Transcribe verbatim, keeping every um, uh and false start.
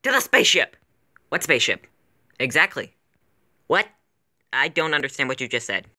To the spaceship! What spaceship? Exactly. What? I don't understand what you just said.